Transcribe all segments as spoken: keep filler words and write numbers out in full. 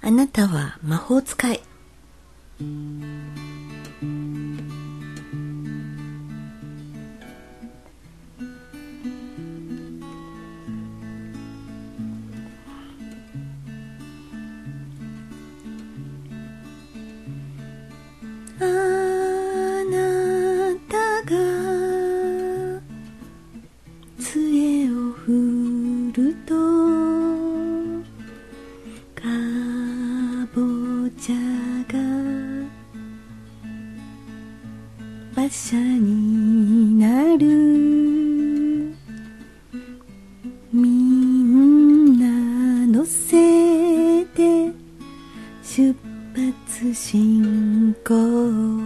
あなたは魔法使い。あなたが杖を振るとかぼちゃが馬車になる。みんな乗せて出発進行。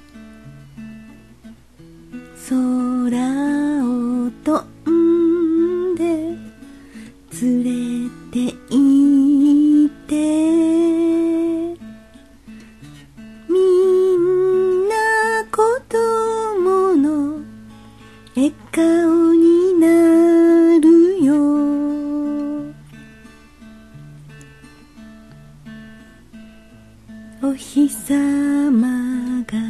空を飛んで連れて行ってみんな子供の笑顔になるよ。お日様が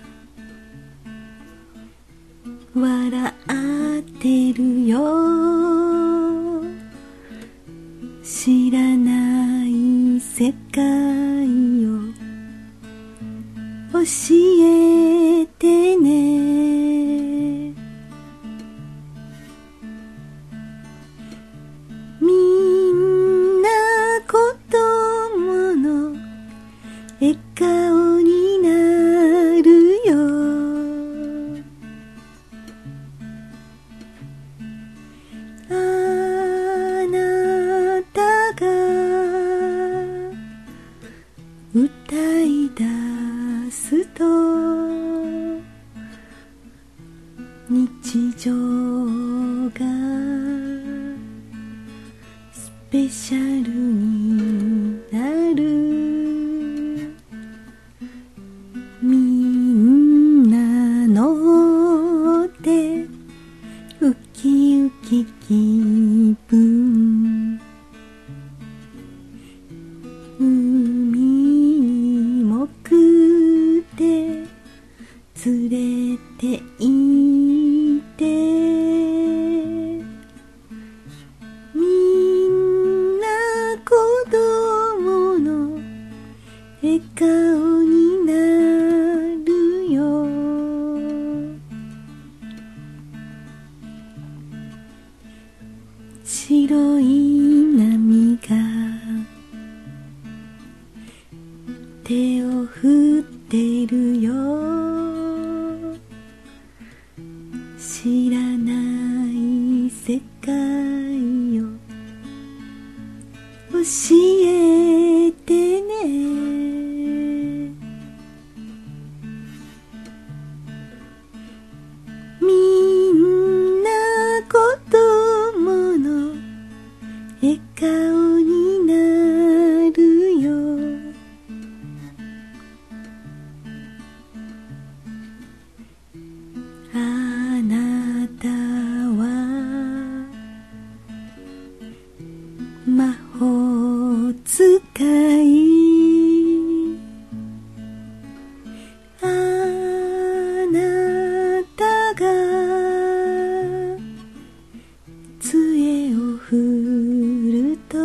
笑ってるよ。知らない世界を教えてね。みんな子供の笑顔になるよ。あなたが歌い出すと日常がスペシャルになる。みんな乗ってウキウキ気分。海に潜って連れて行ってみんな子供の笑顔になるよ。白い波が手を振ってるよ。知らない世界を教えてね。みんな子供の笑顔になるよ。あなたは魔法使い。あなたが杖を振ると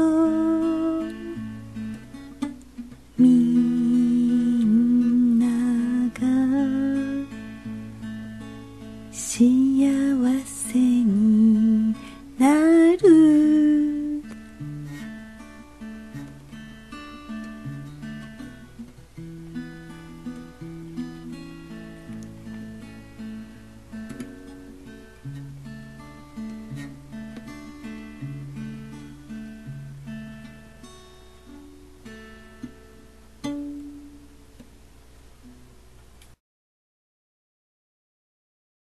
みんなが幸せ